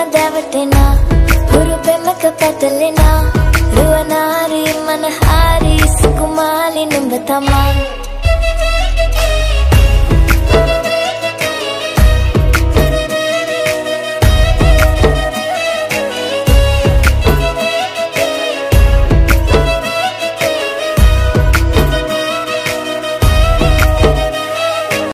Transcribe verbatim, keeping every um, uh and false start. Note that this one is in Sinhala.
දැවටෙනා හුරු පෙමක පැටලෙනා රුවනාරි මනහාරි සුකුමාලි නුඹ තමා